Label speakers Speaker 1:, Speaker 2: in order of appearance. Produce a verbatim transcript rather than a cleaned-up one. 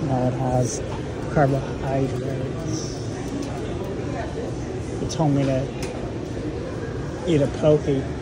Speaker 1: know it has carbohydrates. He told me to eat a Poke.